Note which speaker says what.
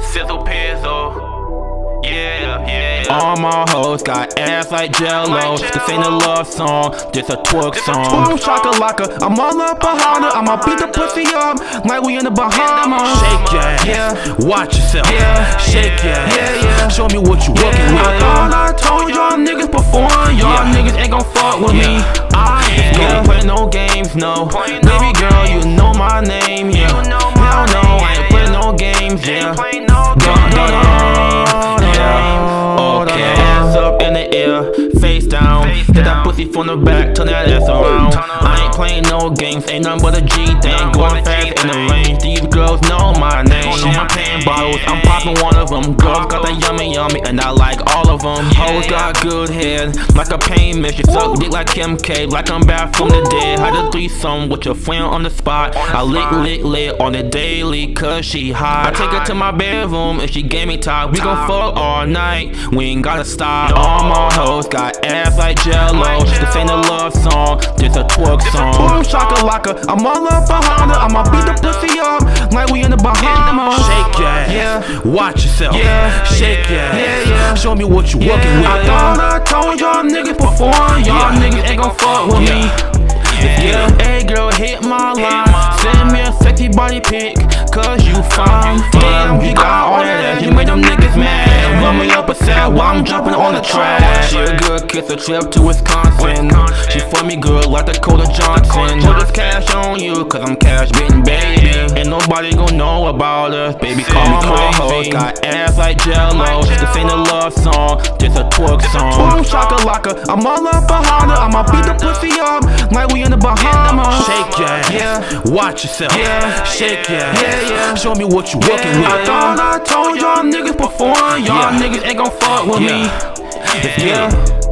Speaker 1: Sizzle Pizzle. Yeah.
Speaker 2: All my hoes got ass like Jello. This ain't a love song, this a twerk song. Boom shakalaka, I'm all up behind her. I'ma beat the pussy up like we in the Bahamas. Shake your ass, watch yourself. Shake your ass, show me what you working with. I thought I told y'all niggas before, y'all niggas ain't gon' fuck with me. I ain't play no games, no. Baby girl, you know my name, Hell no, I ain't play no games, Okay, ass up in the air, face down. Hit that pussy from the back, turn that ass around. I ain't playing no games, ain't nothing but a G thing. Going fast in the range, these girls know my name. Champagne bottles, I'm popping one of them. Girls got that yummy, and I like all of them. Hoes got good head, like a pain mission. Suck dick like Kim K, like I'm back from the dead. Had a threesome with your friend on the spot. I lick on the daily, cause she hot. I take her to my bedroom and she gave me top. We gon' fuck all night, we ain't gotta stop. All my hoes got ass like Jello. This ain't a love song, this a twerk song. Boom shakalaka, I'm all up behind her. I'ma beat the pussy up like we in the Bahamas. Shake your ass, watch yourself. Shake your ass, show me what you working with. I thought I told y'all niggas before, y'all niggas ain't gon' fuck with me. Hey girl, hit my line, send me a sexy body pic, cause you fine. Damn, you got all that ass, you made them niggas mad. Run me up a set while I'm jumping on the trash. She a good kiss, a trip to Wisconsin. She for me good like Dakota Johnson. Put this cash on you, cause I'm cash getting baby. Ain't nobody gon' know about us, baby, call me crazy. Got ass like Jello, this ain't a love song, this a twerk song. Boom shakalaka, I'm all up behind her. I'ma beat the pussy up like we in the Bahamas. Shake your ass, watch yourself. Shake your ass, show me what you working with. I thought I told y'all niggas before, y'all niggas ain't gon' fuck with me.